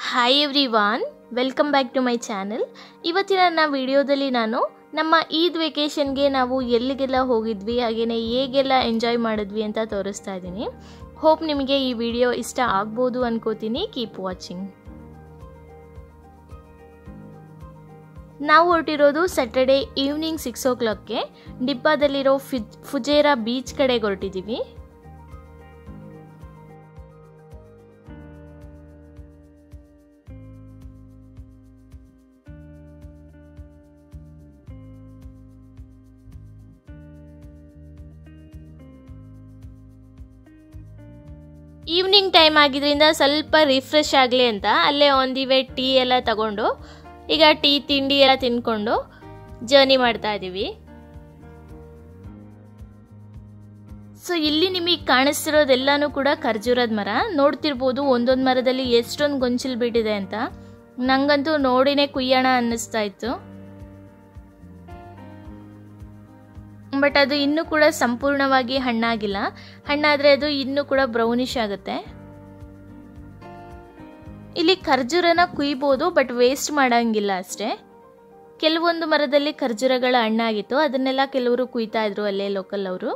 Hi everyone, welcome back to my channel. ಇವತ್ತಿನ ನನ್ನ ವಿಡಿಯೋದಲ್ಲಿ ನಾನು ನಮ್ಮ ಈದ್ ವೆಕೇಷನ್ಗೆ ನಾವು ಎಲ್ಲಿಗೆಲ್ಲ ಹೋಗಿದ್ವಿ, ಹಾಗೆಯೇ ಹೇಗೆಲ್ಲ ಎಂಜಾಯ್ ಮಾಡಿದ್ವಿ ಅಂತ ತೋರಿಸ್ತಾ ಇದ್ದೀನಿ. ಹೋಪ್ ನಿಮಗೆ ಈ ವಿಡಿಯೋ ಇಷ್ಟ ಆಗ್ಬೋದು ಅನ್ಕೋತೀನಿ. Keep watching. ನಾವು ಹೊರಟಿರೋದು ಸ್ಯಾಟರ್ಡೇ ಈವ್ನಿಂಗ್ 6 o'clockಗೆ ಡಿಬ್ಬಾದಲ್ಲಿರೋ ಫುಜೇರಾ ಬೀಚ್ ಕಡೆಗೆ ಹೊರಟಿದ್ದೀವಿ. ಈವ್ನಿಂಗ್ ಟೈಮ್ ಆಗಿದ್ರಿಂದ ಸ್ವಲ್ಪ ರಿಫ್ರೆಶ್ ಆಗಲಿ ಅಂತ ಅಲ್ಲೇ ಆನ್ ದಿ ವೇ ಟೀ ಎಲ್ಲ ತಗೊಂಡು ಈಗ ಟೀ ತಿಂಡಿ ಎಲ್ಲ ತಿನ್ಕೊಂಡು ಜರ್ನಿ ಮಾಡ್ತಾ ಇದ್ದೀವಿ. ಸೊ ಇಲ್ಲಿ ನಿಮಗೆ ಕಾಣಿಸ್ತಿರೋದೆಲ್ಲಾನು ಕೂಡ ಖರ್ಜೂರದ ಮರ. ನೋಡ್ತಿರ್ಬೋದು ಒಂದೊಂದು ಮರದಲ್ಲಿ ಎಷ್ಟೊಂದು ಗೊಂಚಲು ಬಿಟ್ಟಿದೆ ಅಂತ. ನಂಗಂತೂ ನೋಡಿನೇ ಕುಯ್ಯೋಣ ಅನ್ನಿಸ್ತಾ ಇತ್ತು. ಬಟ್ ಅದು ಇನ್ನೂ ಕೂಡ ಸಂಪೂರ್ಣವಾಗಿ ಹಣ್ಣಾಗಿಲ್ಲ. ಹಣ್ಣಾದರೆ ಅದು ಇನ್ನೂ ಕೂಡ ಬ್ರೌನಿಶ್ ಆಗುತ್ತೆ. ಇಲ್ಲಿ ಖರ್ಜೂರನ ಕುಯ್ಬೋದು, ಬಟ್ ವೇಸ್ಟ್ ಮಾಡೋಂಗಿಲ್ಲ ಅಷ್ಟೇ. ಕೆಲವೊಂದು ಮರದಲ್ಲಿ ಖರ್ಜೂರಗಳ ಹಣ್ಣಾಗಿತ್ತು, ಅದನ್ನೆಲ್ಲ ಕೆಲವರು ಕುಯ್ತಾ ಇದ್ರು ಅಲ್ಲೇ ಲೋಕಲ್ ಅವರು.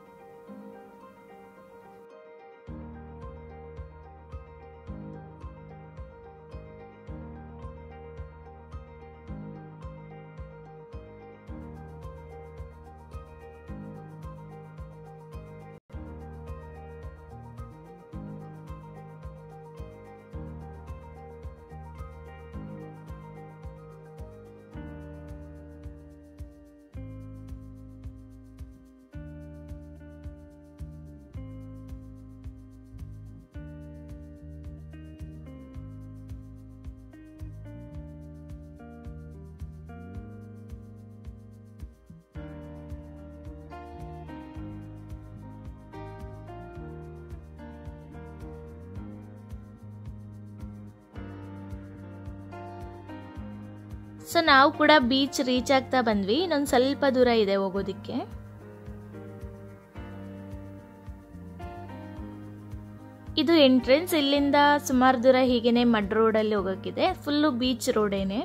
ಸೊ ನಾವು ಕೂಡ ಬೀಚ್ ರೀಚ್ ಆಗ್ತಾ ಬಂದ್ವಿ. ಇನ್ನೊಂದು ಸ್ವಲ್ಪ ದೂರ ಇದೆ ಹೋಗೋದಿಕ್ಕೆ. ಇದು ಎಂಟ್ರೆನ್ಸ್. ಇಲ್ಲಿಂದ ಸುಮಾರು ದೂರ ಹೀಗೇನೆ ಮಡ್ ರೋಡಲ್ಲಿ ಹೋಗೋಕ್ಕಿದೆ. ಫುಲ್ಲು ಬೀಚ್ ರೋಡೇನೆ.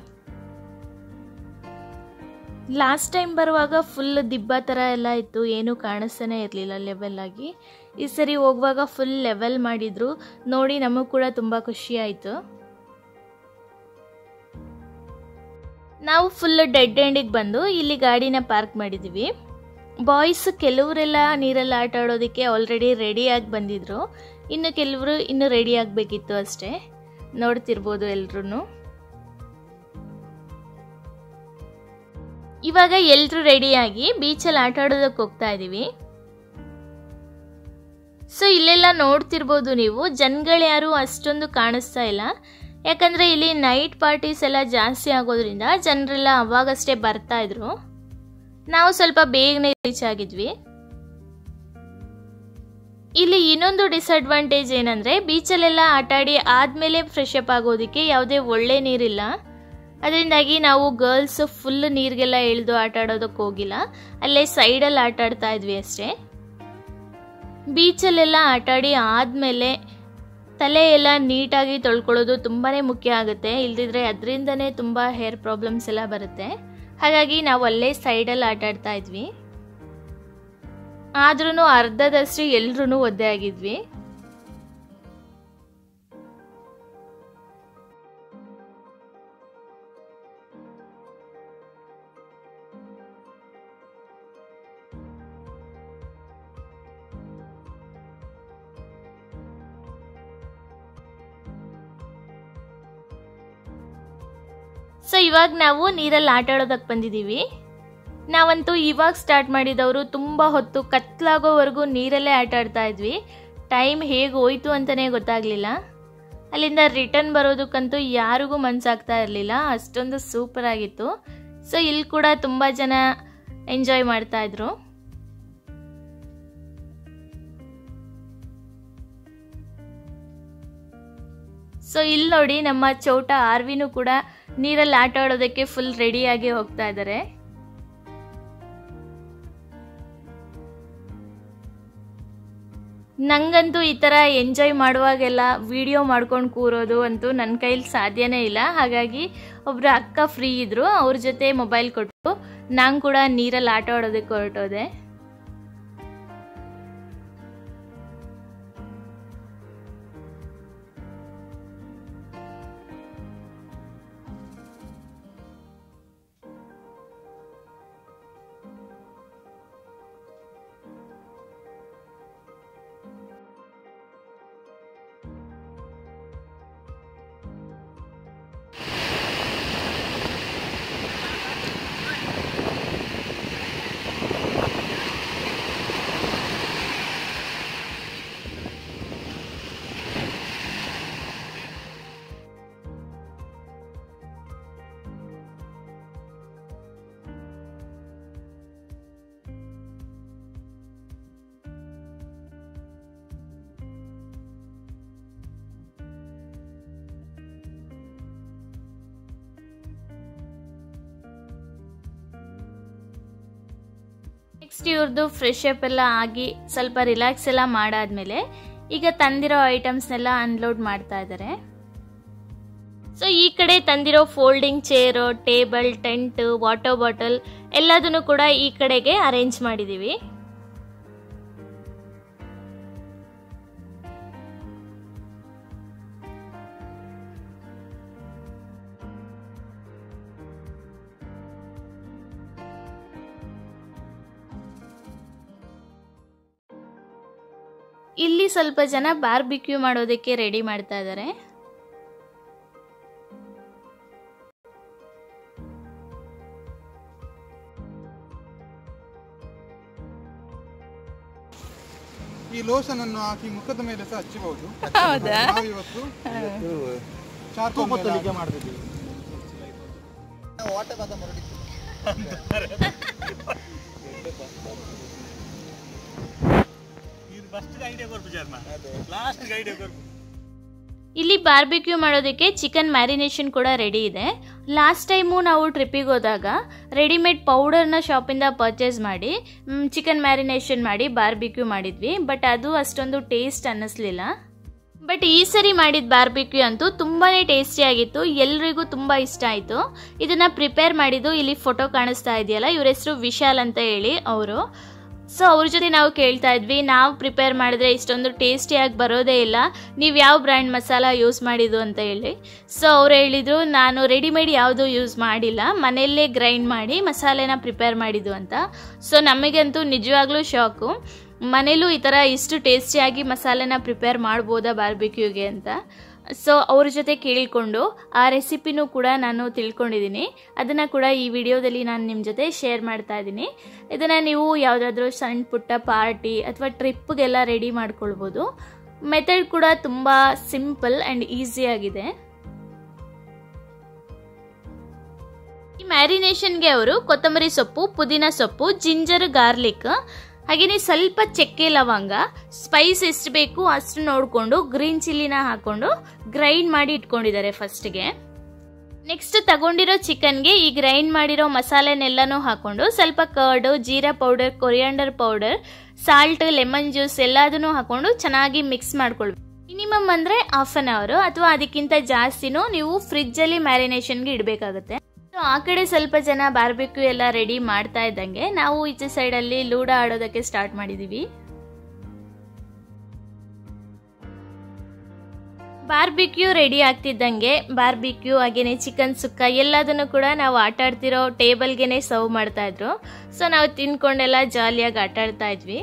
ಲಾಸ್ಟ್ ಟೈಮ್ ಬರುವಾಗ ಫುಲ್ ದಿಬ್ಬ ಥರ ಎಲ್ಲ ಇತ್ತು, ಏನೂ ಕಾಣಿಸ್ತಾನೆ ಇರಲಿಲ್ಲ ಲೆವೆಲ್ ಆಗಿ. ಈ ಸರಿ ಹೋಗುವಾಗ ಫುಲ್ ಲೆವೆಲ್ ಮಾಡಿದ್ರು. ನೋಡಿ ನಮಗೂ ಕೂಡ ತುಂಬ ಖುಷಿ ಆಯಿತು. ನಾವು ಫುಲ್ ಡೆಡ್ ಎಂಡಿಗೆ ಬಂದು ಇಲ್ಲಿ ಗಾಡಿನ ಪಾರ್ಕ್ ಮಾಡಿದ್ದೀವಿ. ಬಾಯ್ಸ್ ಕೆಲವರೆಲ್ಲ ನೀರಲ್ಲಿ ಆಟ ಆಡೋದಕ್ಕೆ ಆಲ್ರೆಡಿ ರೆಡಿಯಾಗಿ ಬಂದಿದ್ರು. ಇನ್ನು ಕೆಲವರು ಇನ್ನೂ ರೆಡಿ ಆಗಬೇಕಿತ್ತು ಅಷ್ಟೇ. ನೋಡ್ತಿರ್ಬೋದು ಎಲ್ರೂ. ಇವಾಗ ಎಲ್ಲರೂ ರೆಡಿಯಾಗಿ ಬೀಚಲ್ಲಿ ಆಟ ಆಡೋದಕ್ಕೆ ಹೋಗ್ತಾ ಇದ್ದೀವಿ. ಸೊ ಇಲ್ಲೆಲ್ಲ ನೋಡ್ತಿರ್ಬೋದು ನೀವು, ಜನಗಳು ಯಾರು ಅಷ್ಟೊಂದು ಕಾಣಿಸ್ತಾ ಇಲ್ಲ. ಯಾಕಂದರೆ ಇಲ್ಲಿ ನೈಟ್ ಪಾರ್ಟೀಸ್ ಎಲ್ಲ ಜಾಸ್ತಿ ಆಗೋದ್ರಿಂದ ಜನರೆಲ್ಲ ಅವಾಗಷ್ಟೇ ಬರ್ತಾ ಇದ್ರು. ನಾವು ಸ್ವಲ್ಪ ಬೇಗನೆ ರೀಚ್ ಆಗಿದ್ವಿ. ಇಲ್ಲಿ ಇನ್ನೊಂದು ಡಿಸಡ್ವಾಂಟೇಜ್ ಏನಂದರೆ, ಬೀಚಲ್ಲೆಲ್ಲ ಆಟಾಡಿ ಆದಮೇಲೆ ಫ್ರೆಶ್ ಅಪ್ ಆಗೋದಕ್ಕೆ ಯಾವುದೇ ಒಳ್ಳೆ ನೀರಿಲ್ಲ. ಅದರಿಂದಾಗಿ ನಾವು ಗರ್ಲ್ಸ್ ಫುಲ್ ನೀರಿಗೆಲ್ಲ ಇಳಿದು ಆಟ ಆಡೋದಕ್ಕೆ ಹೋಗಿಲ್ಲ. ಅಲ್ಲೇ ಸೈಡಲ್ಲಿ ಆಟ ಆಡ್ತಾ ಇದ್ವಿ ಅಷ್ಟೇ. ಬೀಚಲ್ಲೆಲ್ಲ ಆಟಾಡಿ ಆದಮೇಲೆ ತಲೆ ಎಲ್ಲ ನೀಟಾಗಿ ತೊಳ್ಕೊಳ್ಳೋದು ತುಂಬಾ ಮುಖ್ಯ ಆಗುತ್ತೆ. ಇಲ್ದಿದ್ರೆ ಅದರಿಂದನೇ ತುಂಬ ಹೇರ್ ಪ್ರಾಬ್ಲಮ್ಸ್ ಎಲ್ಲ ಬರುತ್ತೆ. ಹಾಗಾಗಿ ನಾವು ಅಲ್ಲೇ ಸೈಡಲ್ಲಿ ಆಟ ಆಡ್ತಾ ಇದ್ವಿ. ಆದ್ರೂ ಅರ್ಧದಷ್ಟು ಎಲ್ರೂ ಒದ್ದೆ ಆಗಿದ್ವಿ. ಸೊ ಇವಾಗ ನಾವು ನೀರಲ್ಲಿ ಆಟ ಆಡೋದಕ್ಕೆ ಬಂದಿದ್ದೀವಿ. ನಾವಂತೂ ಇವಾಗ ಸ್ಟಾರ್ಟ್ ಮಾಡಿದವರು ತುಂಬ ಹೊತ್ತು ಕತ್ಲಾಗೋವರೆಗೂ ನೀರಲ್ಲೇ ಆಟ ಆಡ್ತಾ ಇದ್ವಿ. ಟೈಮ್ ಹೇಗೆ ಹೋಯ್ತು ಅಂತಲೇ ಗೊತ್ತಾಗಲಿಲ್ಲ. ಅಲ್ಲಿಂದ ರಿಟರ್ನ್ ಬರೋದಕ್ಕಂತೂ ಯಾರಿಗೂ ಮನಸ್ಸಾಗ್ತಾ ಇರಲಿಲ್ಲ, ಅಷ್ಟೊಂದು ಸೂಪರ್ ಆಗಿತ್ತು. ಸೊ ಇಲ್ಲಿ ಕೂಡ ತುಂಬ ಜನ ಎಂಜಾಯ್ ಮಾಡ್ತಾ ಇದ್ರು. ಸೊ ಇಲ್ಲಿ ನೋಡಿ, ನಮ್ಮ ಚೋಟ ಆರ್ವಿನೂ ಕೂಡ ನೀರಲ್ಲಿ ಆಟ ಆಡೋದಕ್ಕೆ ಫುಲ್ ರೆಡಿಯಾಗಿ ಹೋಗ್ತಾ ಇದ್ದಾರೆ. ನಂಗಂತೂ ಈ ಥರ ಎಂಜಾಯ್ ಮಾಡುವಾಗೆಲ್ಲ ವಿಡಿಯೋ ಮಾಡ್ಕೊಂಡು ಕೂರೋದು ಅಂತೂ ನನ್ನ ಕೈಲಿ ಸಾಧ್ಯನೇ ಇಲ್ಲ. ಹಾಗಾಗಿ ಒಬ್ಬರು ಅಕ್ಕ ಫ್ರೀ ಇದ್ದರು, ಅವ್ರ ಜೊತೆ ಮೊಬೈಲ್ ಕೊಟ್ಟು ನಾನು ಕೂಡ ನೀರಲ್ಲಿ ಆಟ ಆಡೋದಕ್ಕೆ ಹೊರಟೋದೆ. ನೆಕ್ಸ್ಟ್ ಇವ್ರದ್ದು ಫ್ರೆಶ್ ಅಪ್ ಎಲ್ಲ ಆಗಿ ಸ್ವಲ್ಪ ರಿಲ್ಯಾಕ್ಸ್ ಎಲ್ಲ ಮಾಡಾದ್ಮೇಲೆ ಈಗ ತಂದಿರೋ ಐಟಮ್ಸ್ನೆಲ್ಲ ಅನ್ಲೋಡ್ ಮಾಡ್ತಾ ಇದ್ದಾರೆ. ಸೊ ಈ ಕಡೆ ತಂದಿರೋ folding chair, table, tent, water bottle ಎಲ್ಲದನ್ನು ಕೂಡ ಈ ಕಡೆಗೆ ಅರೇಂಜ್ ಮಾಡಿದ್ದೀವಿ. ಇಲ್ಲಿ ಸ್ವಲ್ಪ ಜನ ಬಾರ್ಬಿಕ್ಯೂ ಮಾಡೋದಕ್ಕೆ ರೆಡಿ ಮಾಡ್ತಾ ಇದ್ದಾರೆ. ಈ ಲೋಷನ್ ಅನ್ನು ಹಾಕಿ ಮುಖದ ಮೇಲೆ ಸಹ ಹಚ್ಚಬಹುದು. ಹೌದಾ? ನಾವು ಇವತ್ತು ಚಾರ್ಕೋಲ್ ಮಾಡ್ತಿದ್ದೀವಿ. ಇಲ್ಲಿ ಬಾರ್ಬಿಕ್ಯೂ ಮಾಡೋದಕ್ಕೆ ಚಿಕನ್ ಮ್ಯಾರಿನೇಷನ್ ಕೂಡ ರೆಡಿ ಇದೆ. ಲಾಸ್ಟ್ ಟೈಮು ನಾವು ಟ್ರಿಪ್ಪಿಗೆ ಹೋದಾಗ ರೆಡಿಮೇಡ್ ಪೌಡರ್ನ ಶಾಪಿಂದ ಪರ್ಚೇಸ್ ಮಾಡಿ ಚಿಕನ್ ಮ್ಯಾರಿನೇಷನ್ ಮಾಡಿ ಬಾರ್ಬಿಕ್ಯೂ ಮಾಡಿದ್ವಿ. ಬಟ್ ಅದು ಅಷ್ಟೊಂದು ಟೇಸ್ಟ್ ಅನ್ನಿಸ್ಲಿಲ್ಲ. ಬಟ್ ಈ ಸರಿ ಮಾಡಿದ ಬಾರ್ಬಿಕ್ಯೂ ಅಂತೂ ತುಂಬಾ ಟೇಸ್ಟಿಯಾಗಿತ್ತು, ಎಲ್ರಿಗೂ ತುಂಬ ಇಷ್ಟ ಆಯಿತು. ಇದನ್ನು ಪ್ರಿಪೇರ್ ಮಾಡಿದ್ದು ಇಲ್ಲಿ ಫೋಟೋ ಕಾಣಿಸ್ತಾ ಇದೆಯಲ್ಲ, ಇವ್ರ ಹೆಸರು ವಿಶಾಲ್ ಅಂತ ಹೇಳಿ ಅವರು. ಸೊ ಅವ್ರ ಜೊತೆ ನಾವು ಕೇಳ್ತಾ ಇದ್ವಿ, ನಾವು ಪ್ರಿಪೇರ್ ಮಾಡಿದ್ರೆ ಇಷ್ಟೊಂದು ಟೇಸ್ಟಿಯಾಗಿ ಬರೋದೇ ಇಲ್ಲ, ನೀವು ಯಾವ ಬ್ರ್ಯಾಂಡ್ ಮಸಾಲ ಯೂಸ್ ಮಾಡಿದ್ದು ಅಂತ ಹೇಳಿ. ಸೊ ಅವ್ರು ಹೇಳಿದರು, ನಾನು ರೆಡಿಮೇಡ್ ಯಾವುದೂ ಯೂಸ್ ಮಾಡಿಲ್ಲ, ಮನೆಯಲ್ಲೇ ಗ್ರೈಂಡ್ ಮಾಡಿ ಮಸಾಲೆನ ಪ್ರಿಪೇರ್ ಮಾಡಿದ್ದು ಅಂತ. ಸೊ ನಮಗಂತೂ ನಿಜವಾಗ್ಲೂ ಶಾಕು, ಮನೇಲೂ ಈ ಥರ ಇಷ್ಟು ಟೇಸ್ಟಿಯಾಗಿ ಮಸಾಲೆನ ಪ್ರಿಪೇರ್ ಮಾಡ್ಬೋದಾ ಬಾರ್ಬಿಕ್ಯೂಗೆ ಅಂತ. ಸೊ ಅವ್ರ ಜೊತೆ ಕೇಳಿಕೊಂಡು ಆ ರೆಸಿಪಿನೂ ಕೂಡ ನಾನು ತಿಳ್ಕೊಂಡಿದ್ದೀನಿ. ಅದನ್ನು ಕೂಡ ಈ ವಿಡಿಯೋದಲ್ಲಿ ನಾನು ನಿಮ್ಮ ಜೊತೆ ಶೇರ್ ಮಾಡ್ತಾ ಇದ್ದೀನಿ. ಇದನ್ನು ನೀವು ಯಾವುದಾದ್ರೂ ಸಣ್ಣ ಪುಟ್ಟ ಪಾರ್ಟಿ ಅಥವಾ ಟ್ರಿಪ್ಗೆಲ್ಲ ರೆಡಿ ಮಾಡ್ಕೊಳ್ಬೋದು. ಮೆಥಡ್ ಕೂಡ ತುಂಬ ಸಿಂಪಲ್ ಆ್ಯಂಡ್ ಈಸಿಯಾಗಿದೆ. ಈ ಮ್ಯಾರಿನೇಷನ್ಗೆ ಅವರು ಕೊತ್ತಂಬರಿ ಸೊಪ್ಪು, ಪುದೀನ ಸೊಪ್ಪು, ಜಿಂಜರ್, ಗಾರ್ಲಿಕ್, ಹಾಗೆಯೇ ಸ್ವಲ್ಪ ಚಕ್ಕೆ ಲವಂಗ, ಸ್ಪೈಸ್ ಎಷ್ಟು ಬೇಕು ಅಷ್ಟು ನೋಡಿಕೊಂಡು ಗ್ರೀನ್ ಚಿಲ್ಲಿನ ಹಾಕೊಂಡು ಗ್ರೈಂಡ್ ಮಾಡಿ ಇಟ್ಕೊಂಡಿದ್ದಾರೆ ಫಸ್ಟ್ಗೆ. ನೆಕ್ಸ್ಟ್ ತಗೊಂಡಿರೋ ಚಿಕನ್ಗೆ ಈ ಗ್ರೈಂಡ್ ಮಾಡಿರೋ ಮಸಾಲೆನೆಲ್ಲನೂ ಹಾಕೊಂಡು ಸ್ವಲ್ಪ curd, jeera powder, coriander powder, salt, lemon juice ಎಲ್ಲದನ್ನು ಹಾಕೊಂಡು ಚೆನ್ನಾಗಿ ಮಿಕ್ಸ್ ಮಾಡ್ಕೊಳ್ಬೇಕು. ಮಿನಿಮಮ್ ಅಂದರೆ ಹಾಫ್ ಆನ್ ಅವರ್ ಅಥವಾ ಅದಕ್ಕಿಂತ ಜಾಸ್ತಿನೂ ನೀವು ಫ್ರಿಜ್ಜಲ್ಲಿ ಮ್ಯಾರಿನೇಷನ್ಗೆ ಇಡಬೇಕಾಗುತ್ತೆ. ಆ ಕಡೆ ಸ್ವಲ್ಪ ಜನ ಬಾರ್ಬಿಕ್ಯೂ ಎಲ್ಲ ರೆಡಿ ಮಾಡ್ತಾ ಇದ್ದಂಗೆ ನಾವು ಈಚೆ ಸೈಡಲ್ಲಿ ಲೂಡೋ ಆಡೋದಕ್ಕೆ ಸ್ಟಾರ್ಟ್ ಮಾಡಿದ್ದೀವಿ. ಬಾರ್ಬಿಕ್ಯೂ ರೆಡಿ ಆಗ್ತಿದ್ದಂಗೆ ಬಾರ್ಬಿಕ್ಯೂ ಹಾಗೇನೆ ಚಿಕನ್ ಸುಕ್ಕ ಎಲ್ಲದನ್ನು ಕೂಡ ನಾವು ಆಟ ಆಡ್ತಿರೋ ಟೇಬಲ್ಗೆನೆ ಸರ್ವ್ ಮಾಡ್ತಾ ಇದ್ರು. ಸೊ ನಾವು ತಿನ್ಕೊಂಡೆಲ್ಲ ಜಾಲಿಯಾಗಿ ಆಟ ಆಡ್ತಾ ಇದ್ವಿ.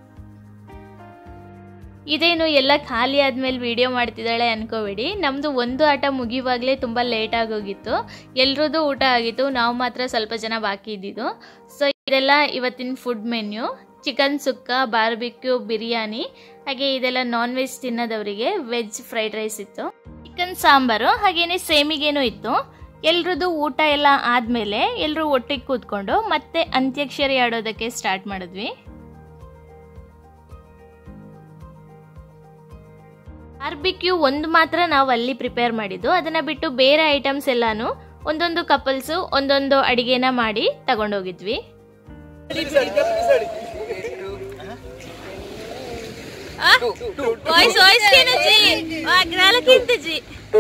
ಇದೇನು ಎಲ್ಲ ಖಾಲಿ ಆದ್ಮೇಲೆ ವಿಡಿಯೋ ಮಾಡ್ತಿದ್ದಾಳೆ ಅನ್ಕೋಬೇಡಿ, ನಮ್ಮದು ಒಂದು ಆಟ ಮುಗಿಯುವಾಗಲೇ ತುಂಬ ಲೇಟ್ ಆಗೋಗಿತ್ತು. ಎಲ್ರದ್ದು ಊಟ ಆಗಿತ್ತು, ನಾವು ಮಾತ್ರ ಸ್ವಲ್ಪ ಜನ ಬಾಕಿ ಇದ್ದಿದ್ದು. ಸೊ ಇದೆಲ್ಲ ಇವತ್ತಿನ food menu. Chicken sukka, barbecue, biryani, ಹಾಗೆ ಇದೆಲ್ಲ ನಾನ್ ವೆಜ್ ತಿನ್ನೋದವರಿಗೆ ವೆಜ್ ಫ್ರೈಡ್ ರೈಸ್ ಇತ್ತು, ಚಿಕನ್ ಸಾಂಬಾರು, ಹಾಗೇನೆ ಸೇಮಿಗೇನು ಇತ್ತು. ಎಲ್ರದ್ದು ಊಟ ಎಲ್ಲ ಆದಮೇಲೆ ಎಲ್ಲರೂ ಒಟ್ಟಿಗೆ ಕೂತ್ಕೊಂಡು ಮತ್ತೆ ಅಂತ್ಯಾಕ್ಷರಿ ಆಡೋದಕ್ಕೆ ಸ್ಟಾರ್ಟ್ ಮಾಡಿದ್ವಿ. ಬಾರ್ಬಿಕ್ಯೂ ಒಂದು ಮಾತ್ರ ನಾವು ಅಲ್ಲಿ ಪ್ರಿಪೇರ್ ಮಾಡಿದ್ದು, ಅದನ್ನು ಬಿಟ್ಟು ಬೇರೆ ಐಟಮ್ಸ್ ಎಲ್ಲಾನು ಒಂದೊಂದು ಕಪಲ್ಸು ಒಂದೊಂದು ಅಡಿಗೆನ ಮಾಡಿ ತಗೊಂಡೋಗಿದ್ವಿ. ವಾಯ್ಸ್ ವಾಯ್ಸ್ ಏನಜ್ಜಿ ನಾಲ್ಕಿಂತಜ್ಜಿ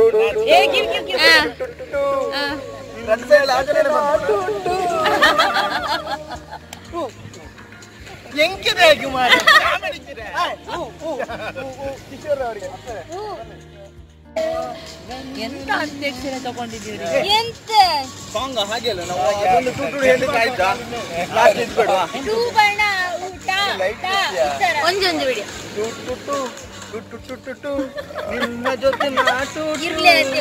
ಎಂತ ಅಧ್ಯಕ್ಷರೇ ತಗೊಂಡಿದ್ದೀರಿ ಎಂತ ಸಾಂಗ್ ಹಾಗೆ ಅಲ್ಲ ನಾವು ಅದೊಂದು ಟು ಹೇಳಿದ್ರೆ ಆಯ್ತಾ ಲಾಸ್ಟ್ ಇಟ್ಬೇಡ ಟೂ ಬಣ್ಣ ಊಟ ಒಂದೊಂದು ವಿಡಿಯೋ ನಿಮ್ಮ ಜೊತೆ ಮಾತು ಇರ್ಲಿ ಅತ್ತೆ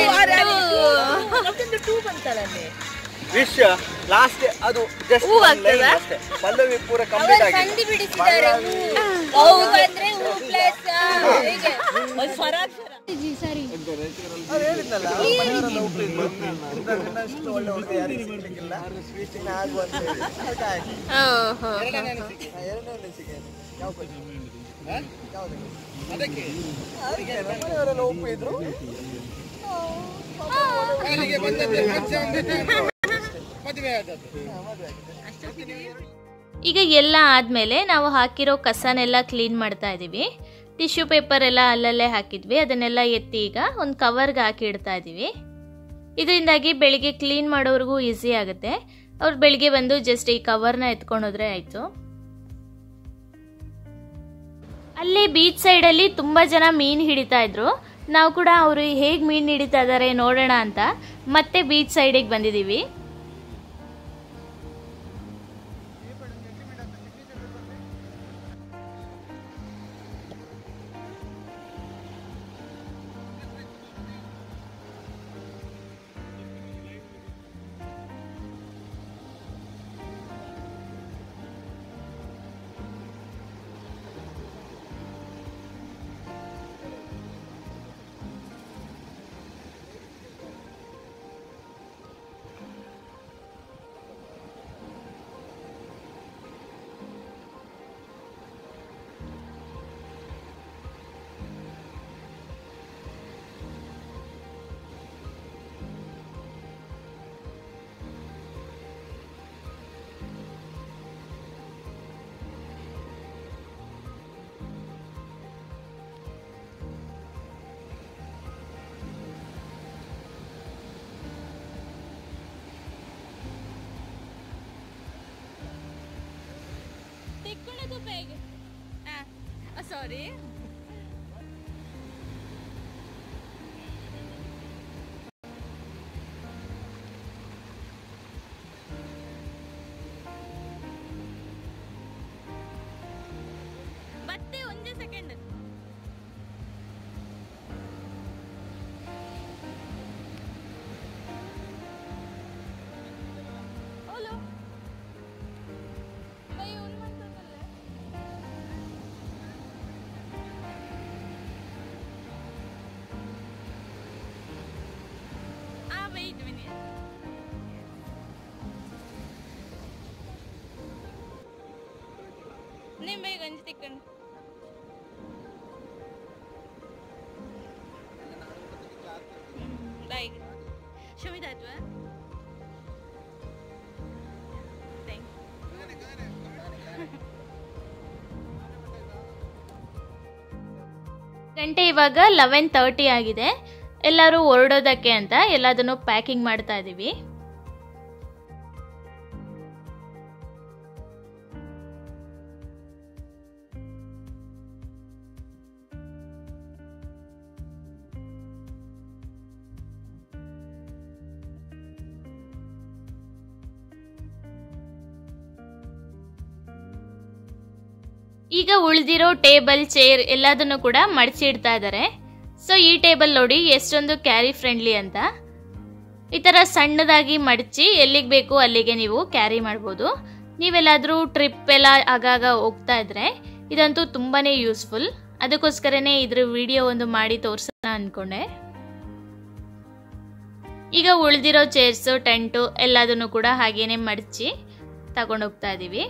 ಟೂ ಬಂತಲ್ಲ ವಿಶ್ ಲಾಸ್ಟ್ ಅದು ಜಸ್ಟ್ ಅಷ್ಟೇ ಪಲ್ಲವಿ ಪೂರ ಕಂಪ್ಲೀಟ್ ಆಗಿದೆ ಸಂಧಿ ಬಿಡಿಸಿದ್ದಾರೆ ಹೂ ಬಂದ್ರೆ ಹೂ ಪ್ಲಸ್ ಹೀಗೆ ಸ್ವರಾಕ್ಷರ ಸರಿ ಅವ್ರು ಹೇಳಿದ್ನಲ್ಲ ಮನೆಯವರೆಲ್ಲ ಒಪ್ಪಿದ್ರು ಇನ್ನಷ್ಟು ಒಳ್ಳೆ ಹುಡುಗ ಯಾರಿಗೂ ಸಿಗ್ಲಿಕ್ಕಿಲ್ಲ ಸ್ವೀಚಿನ ಆಗುವಂತ ಹೇಳಿ ಹಾಗಾಗಿ ಎರಡನೇ ಅನಿಸಿಕೆ ಯಾವ ಯಾವುದು ಅದಕ್ಕೆ ಮನೆಯವರೆಲ್ಲ ಒಪ್ಪಿದ್ರು ಮದುವೆ ಆದದ್ದು ಈಗ ಎಲ್ಲ ಆದಮೇಲೆ ನಾವು ಹಾಕಿರೋ ಕಸನೆಲ್ಲ ಕ್ಲೀನ್ ಮಾಡ್ತಾ ಇದ್ದೀವಿ. ಟಿಶ್ಯೂ ಪೇಪರ್ ಎಲ್ಲ ಅಲ್ಲಲ್ಲೇ ಹಾಕಿದ್ವಿ, ಅದನ್ನೆಲ್ಲ ಎತ್ತಿ ಈಗ ಒಂದು ಕವರ್ಗೆ ಹಾಕಿ ಇಡ್ತಾ ಇದ್ದೀವಿ. ಇದರಿಂದಾಗಿ ಬೆಳಿಗ್ಗೆ ಕ್ಲೀನ್ ಮಾಡೋರಿಗೂ ಈಸಿ ಆಗುತ್ತೆ. ಅವ್ರು ಬೆಳಿಗ್ಗೆ ಬಂದು ಜಸ್ಟ್ ಈ ಕವರ್ನ ಎತ್ಕೊಂಡೋದ್ರೆ ಆಯಿತು. ಅಲ್ಲೇ ಬೀಚ್ ಸೈಡಲ್ಲಿ ತುಂಬ ಜನ ಮೀನು ಹಿಡಿತಾ ಇದ್ರು. ನಾವು ಕೂಡ ಅವರು ಹೇಗೆ ಮೀನು ಹಿಡಿತಾ ಇದ್ದಾರೆ ನೋಡೋಣ ಅಂತ ಮತ್ತೆ ಬೀಚ್ ಸೈಡಿಗೆ ಬಂದಿದ್ದೀವಿ. ಸಾರಿ ಮತ್ತೆ ಒಂದೇ ಸೆಕೆಂಡ್ ಹಲೋ ಬೈ ಒಂದು ಮಾತಾಡಲ್ಲ wait a minute. Name by Ganj Tikkan. Like, show me that one. Thank you. ಗಂಟೆ ಇವಾಗ 11:30 ಆಗಿದೆ. ಎಲ್ಲರೂ ಹೊರಡೋದಕ್ಕೆ ಅಂತ ಎಲ್ಲದನ್ನು ಪ್ಯಾಕಿಂಗ್ ಮಾಡ್ತಾ ಇದ್ದೀವಿ. ಈಗ ಉಳಿದಿರೋ ಟೇಬಲ್ ಚೇರ್ ಎಲ್ಲದನ್ನು ಕೂಡ ಮಡಚಿ ಇಡ್ತಾ ಇದ್ದಾರೆ. ಸೊ ಈ ಟೇಬಲ್ ನೋಡಿ ಎಷ್ಟೊಂದು ಕ್ಯಾರಿ ಫ್ರೆಂಡ್ಲಿ ಅಂತ. ಈ ಥರ ಸಣ್ಣದಾಗಿ ಮಡಚಿ ಎಲ್ಲಿಗೆ ಬೇಕು ಅಲ್ಲಿಗೆ ನೀವು ಕ್ಯಾರಿ ಮಾಡ್ಬೋದು. ನೀವೆಲ್ಲಾದರೂ ಟ್ರಿಪ್ ಎಲ್ಲ ಆಗಾಗ ಹೋಗ್ತಾ ಇದ್ರೆ ಇದಂತೂ ತುಂಬಾ ಯೂಸ್ಫುಲ್. ಅದಕ್ಕೋಸ್ಕರನೇ ಇದ್ರ ವಿಡಿಯೋ ಒಂದು ಮಾಡಿ ತೋರ್ಸೋಣ ಅಂದ್ಕೊಂಡೆ. ಈಗ ಉಳಿದಿರೋ ಚೇರ್ಸು ಟೆಂಟು ಎಲ್ಲದನ್ನು ಕೂಡ ಹಾಗೇನೆ ಮಡಚಿ ತಗೊಂಡೋಗ್ತಾ ಇದ್ದೀವಿ.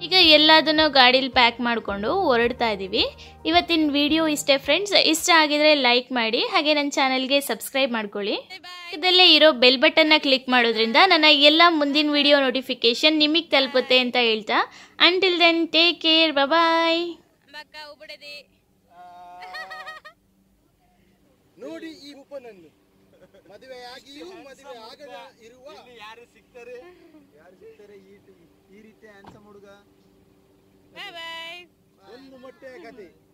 ಈಗ ಎಲ್ಲದನ್ನು ಗಾಡೀಲಿ ಪ್ಯಾಕ್ ಮಾಡಿಕೊಂಡು ಹೊರಡ್ತಾ ಇದ್ದೀವಿ. ಇವತ್ತಿನ ವಿಡಿಯೋ ಇಷ್ಟೇ ಫ್ರೆಂಡ್ಸ್. ಇಷ್ಟ ಆಗಿದ್ರೆ ಲೈಕ್ ಮಾಡಿ, ಹಾಗೆ ನನ್ನ ಚಾನಲ್ಗೆ ಸಬ್ಸ್ಕ್ರೈಬ್ ಮಾಡ್ಕೊಳ್ಳಿ. ಇದಲ್ಲೇ ಇರೋ ಬೆಲ್ ಬಟನ್ನ ಕ್ಲಿಕ್ ಮಾಡೋದ್ರಿಂದ ನನ್ನ ಎಲ್ಲ ಮುಂದಿನ ವಿಡಿಯೋ ನೋಟಿಫಿಕೇಶನ್ ನಿಮಗೆ ತಲುಪುತ್ತೆ ಅಂತ ಹೇಳ್ತಾ, until then take care, bye. ನೋಡಿ ಈ ಉಪನನ್ನು ಮದುವೆಯಾಗಿಯೂ ಮದುವೆ ಆಗದ ಇರುವ ಯಾರು ಸಿಗ್ತಾರೆ ಈ ರೀತಿ ಹ್ಯಾಂಡ್ಸಮ್ ಹುಡುಗ ಒಂದು ಮೊಟ್ಟೆಯ ಕತೆ.